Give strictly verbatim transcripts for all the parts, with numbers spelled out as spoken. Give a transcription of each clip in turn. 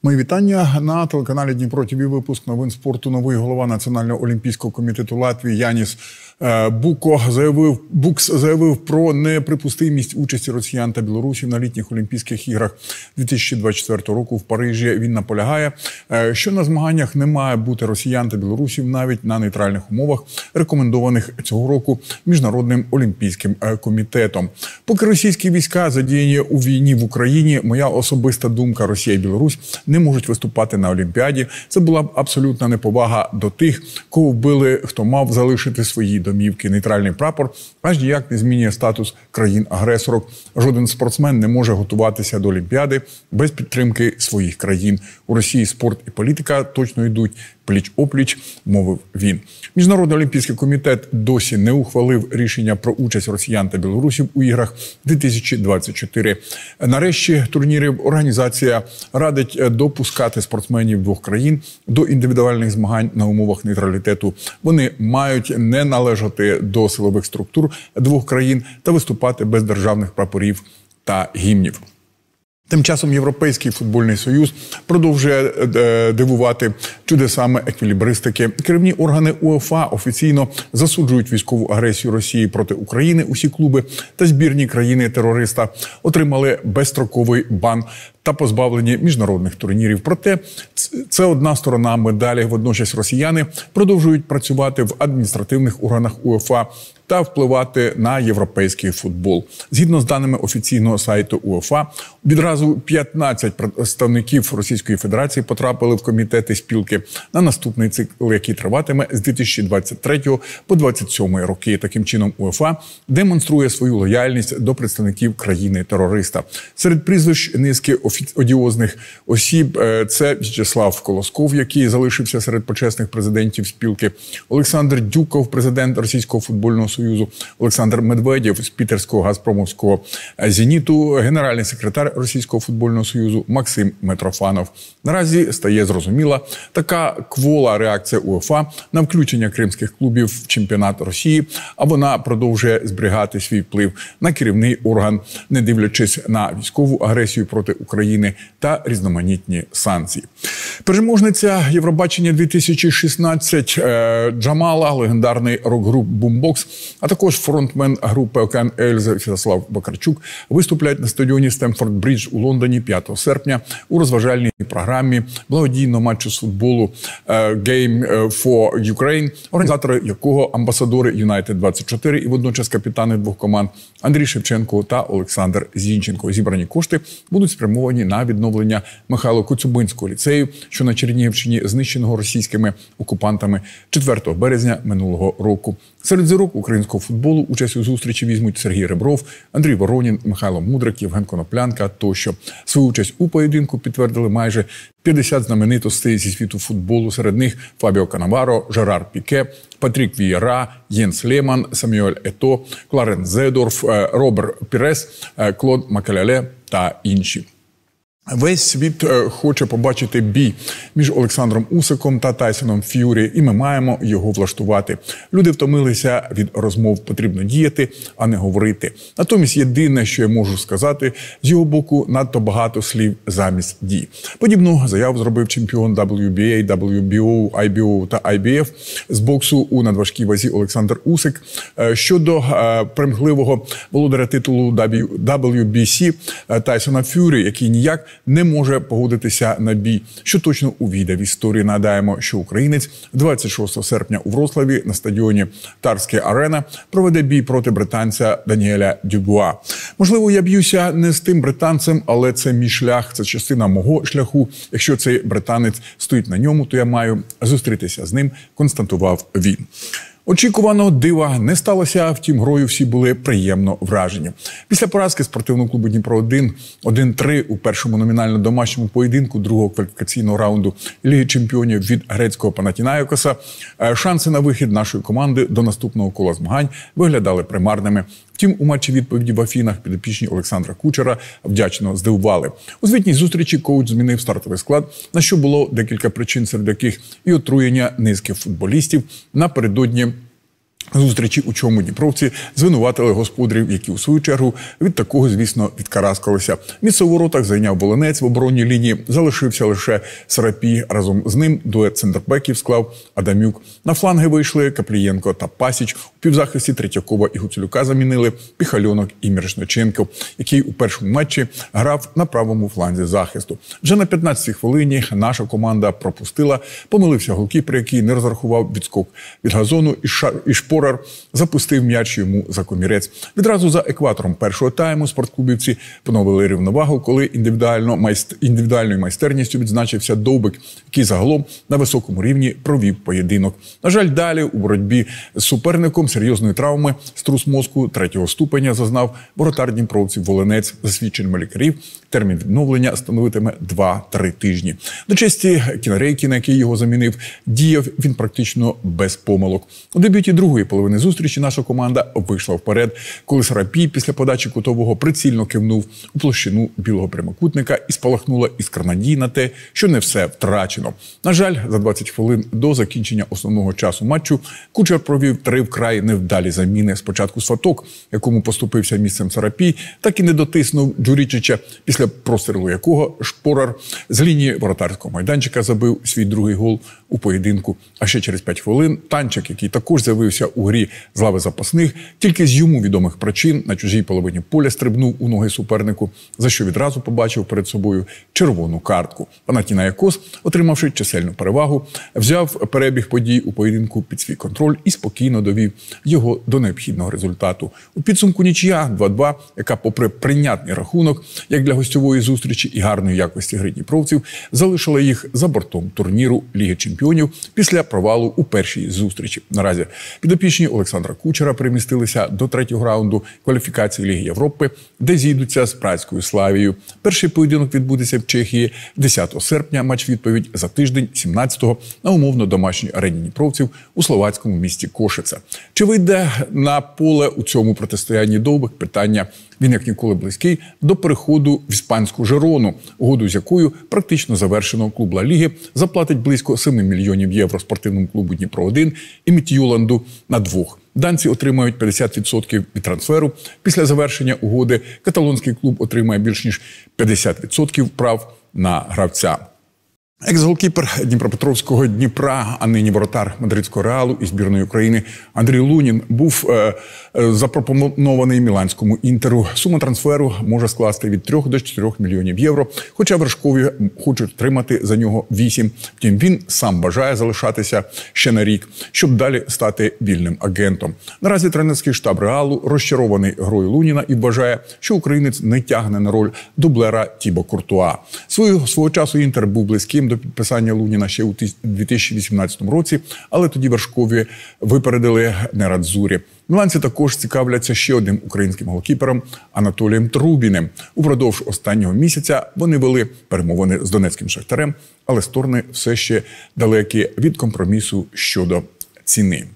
Мої вітання на телеканалі Дніпро ТВ. Випуск новин спорту. Новий голова Національного олімпійського комітету Латвії Яніс Буко заявив, Букс заявив про неприпустимість участі росіян та білорусів на літніх Олімпійських іграх дві тисячі двадцять четвертого року в Парижі. Він наполягає, що на змаганнях не має бути росіян та білорусів навіть на нейтральних умовах, рекомендованих цього року Міжнародним олімпійським комітетом. Поки російські війська задіяні у війні в Україні, моя особиста думка: Росія і Білорусь не можуть виступати на Олімпіаді. Це була б абсолютна неповага до тих, кого вбили, хто мав залишити свої домівки. Нейтральний прапор аж ніяк не змінює статус країн-агресорок. Жоден спортсмен не може готуватися до Олімпіади без підтримки своїх країн. У Росії спорт і політика точно йдуть пліч-опліч, мовив він. Міжнародний олімпійський комітет досі не ухвалив рішення про участь росіян та білорусів у іграх дві тисячі двадцять чотири. Нарешті турнірів організація радить допускати спортсменів двох країн до індивідуальних змагань на умовах нейтралітету. Вони мають не належати до силових структур двох країн та виступати без державних прапорів та гімнів. Тим часом Європейський футбольний союз продовжує дивувати чудесами еквілібристики. Керівні органи УЄФА офіційно засуджують військову агресію Росії проти України. Усі клуби та збірні країни-терориста отримали безстроковий бан та позбавлені міжнародних турнірів. Проте це одна сторона медалі. Водночас росіяни продовжують працювати в адміністративних органах УЄФА та впливати на європейський футбол. Згідно з даними офіційного сайту УЄФА, відразу п'ятнадцять представників Російської Федерації потрапили в комітети спілки на наступний цикл, який триватиме з дві тисячі двадцять третього по двадцять сьомий роки. Таким чином УЄФА демонструє свою лояльність до представників країни-терориста. Серед прізвищ низки одіозних осіб – це В'ячеслав Колосков, який залишився серед почесних президентів спілки, Олександр Дюков, президент Російського футбольного союзу, Олександр Медведєв з Пітерського газпромовського «Зеніту», генеральний секретар Російського футбольного союзу Максим Митрофанов. Наразі стає зрозуміла така квола реакція УЄФА на включення кримських клубів в чемпіонат Росії, а вона продовжує зберігати свій вплив на керівний орган, не дивлячись на військову агресію проти України та різноманітні санкції. Переможниця Євробачення дві тисячі шістнадцять Джамала, легендарний рок-груп «Бумбокс», а також фронтмен групи «Океан Ельзи» Святослав Вакарчук виступлять на стадіоні Стемфорд-Бридж у Лондоні п'ятого серпня у розважальній програмі благодійного матчу з футболу «Game for Ukraine», організатори якого амбасадори Юнайтед двадцять чотири і водночас капітани двох команд Андрій Шевченко та Олександр Зінченко. Зібрані кошти будуть спрямовані на відновлення Михайло Коцюбинського ліцею, що на Чернігівщині, знищеного російськими окупантами четвертого березня минулого року. Серед зірок українського футболу участь у зустрічі візьмуть Сергій Ребров, Андрій Воронін, Михайло Мудрик, Євген Коноплянка тощо. Свою участь у поєдинку підтвердили майже п'ятдесят знаменитостей зі світу футболу. Серед них Фабіо Канаваро, Жерар Піке, Патрік Вієра, Єнс Леман, Самюель Ето, Кларенс Зедорф, Робер Пірес, Клод Макелеле та інші. Весь світ хоче побачити бій між Олександром Усиком та Тайсоном Ф'юрі, і ми маємо його влаштувати. Люди втомилися від розмов, потрібно діяти, а не говорити. Натомість єдине, що я можу сказати, з його боку надто багато слів замість дій. Подібну заяву зробив чемпіон дабл ю бі ей, дабл ю бі о, ай бі о та ай бі еф з боксу у надважкій вазі Олександр Усик щодо примхливого володаря титулу дабл ю бі сі Тайсона Ф'юрі, який ніяк не може погодитися на бій, що точно увійде в історію. Нагадаємо, що українець двадцять шостого серпня у Вроцлаві на стадіоні Тарське Арена проведе бій проти британця Даніеля Дюбуа. Можливо, я б'юся не з тим британцем, але це мій шлях, це частина мого шляху. Якщо цей британець стоїть на ньому, то я маю зустрітися з ним, констатував він. Очікуваного дива не сталося, втім грою всі були приємно вражені. Після поразки спортивного клубу Дніпро один один три у першому номінально домашньому поєдинку другого кваліфікаційного раунду Ліги чемпіонів від грецького Панатінаїкоса, шанси на вихід нашої команди до наступного кола змагань виглядали примарними. Втім, у матчі відповіді в Афінах підопічні Олександра Кучера вдячно здивували. У звітній зустрічі коуч змінив стартовий склад, на що було декілька причин, серед яких і отруєння низки футболістів напередодні зустрічі, у чому дніпровці звинуватили господарів, які у свою чергу від такого, звісно, відкараскалися. Місце у воротах зайняв Волинець, в оборонній лінії залишився лише Сарапій. Разом з ним дует центрбеків склав Адамюк. На фланги вийшли Каплієнко та Пасіч. У півзахисті Третьякова і Гуцулюка замінили Піхальонок і Мірошниченко, який у першому матчі грав на правому фланзі захисту. Вже на п'ятнадцятій хвилині наша команда пропустила, помилився голкіпер, який не розрахував відскок від газону, і, ша... і Шпорар запустив м'яч йому за комірець. Відразу за екватором першого тайму спортклубівці поновили рівновагу, коли індивідуально майст... індивідуальною майстерністю відзначився Довбик, який загалом на високому рівні провів поєдинок. На жаль, далі у боротьбі з суперником серйозної травми струс мозку третього ступеня зазнав воротар дніпровців Волинець. За свідченнями лікарів, термін відновлення становитиме два-три тижні. До честі Кінарейки, на який його замінив, діяв він практично без помилок. У дебюті другої половини зустрічі наша команда вийшла вперед, коли Сарапій після подачі кутового прицільно кивнув у площину білого прямокутника і спалахнула іскра надії на те, що не все втрачено. На жаль, за двадцять хвилин до закінчення основного часу матчу Кучер провів три вкрай невдалі заміни. Спочатку Сваток, якому поступився місцем Сарапій, так і не дотиснув Джурічича, після прострілу якого Шпорар з лінії воротарського майданчика забив свій другий гол у поєдинку. А ще через п'ять хвилин Танчик, який також з'явився у грі з лави запасних, тільки з йому відомих причин на чужій половині поля стрибнув у ноги супернику, за що відразу побачив перед собою червону картку. Панатінаякос, отримавши чисельну перевагу, взяв перебіг подій у поєдинку під свій контроль і спокійно довів його до необхідного результату. У підсумку нічия два-два, яка попри прийнятний рахунок, як для гостьової зустрічі і гарної якості гри дніпровців, залишила їх за бортом турніру Ліги чемпіонів після провалу у першій зустрічі. Наразі підопічні Олександра Кучера перемістилися до третього раунду кваліфікації Ліги Європи, де зійдуться з Празькою Славією. Перший поєдинок відбудеться в Чехії десятого серпня, матч-відповідь за тиждень сімнадцятого на умовно домашній арені дніпровців у словацькому місті Кошице. Чи вийде на поле у цьому протистоянні Довбик? Питання. Він як ніколи близький до переходу в іспанську Жерону, угоду з якою практично завершено. Клуб Ла Ліги заплатить близько семи мільйонів євро спортивному клубу Дніпро один і Мідт'юланду на двох. Данці отримають п'ятдесят відсотків від трансферу. Після завершення угоди каталонський клуб отримає більш ніж п'ятдесят відсотків прав на гравця. Екс-голкіпер Дніпропетровського Дніпра, а нині воротар мадридського Реалу і збірної України Андрій Лунін був е, е, запропонований міланському Інтеру. Сума трансферу може скласти від трьох до чотирьох мільйонів євро, хоча вершкові хочуть отримати за нього вісім. Втім, він сам бажає залишатися ще на рік, щоб далі стати вільним агентом. Наразі тренерський штаб Реалу розчарований грою Луніна і вважає, що українець не тягне на роль дублера Тібо Куртуа. Свого, свого часу Інтер був близьким до підписання Луніна ще у дві тисячі вісімнадцятому році, але тоді вершкові випередили Нерадзурі. Міланці також цікавляться ще одним українським голкіпером Анатолієм Трубіним. Упродовж останнього місяця вони вели перемовини з донецьким Шахтарем, але сторони все ще далекі від компромісу щодо ціни.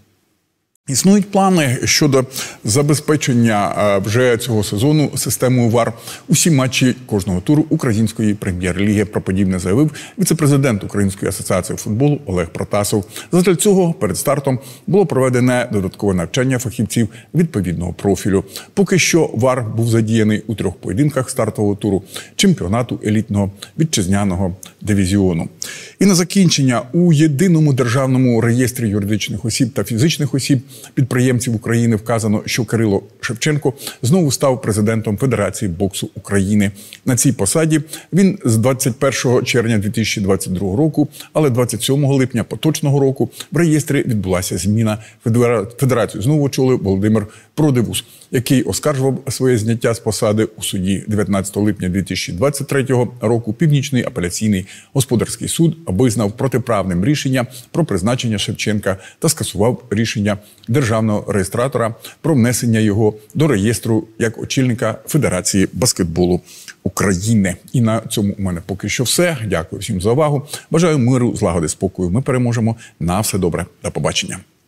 Існують плани щодо забезпечення вже цього сезону системою ВАР усі матчі кожного туру української прем'єр-ліги. Про подібне заявив віце-президент Української асоціації футболу Олег Протасов. Задля цього перед стартом було проведене додаткове навчання фахівців відповідного профілю. Поки що ВАР був задіяний у трьох поєдинках стартового туру чемпіонату елітного вітчизняного дивізіону. І на закінчення, у єдиному державному реєстрі юридичних осіб та фізичних осіб підприємців України вказано, що Кирило Шевченко знову став президентом Федерації боксу України. На цій посаді він з двадцять першого червня дві тисячі двадцять другого року, але двадцять сьомого липня поточного року в реєстрі відбулася зміна. Федерацію знову очолив Володимир Продивус, який оскаржував своє зняття з посади у суді. дев'ятнадцятого липня дві тисячі двадцять третього року Північний апеляційний господарський суд визнав протиправним рішення про призначення Шевченка та скасував рішення державного реєстратора про внесення його до реєстру як очільника Федерації баскетболу України. І на цьому у мене поки що все. Дякую всім за увагу. Бажаю миру, злагоди, спокою. Ми переможемо. На все добре. До побачення.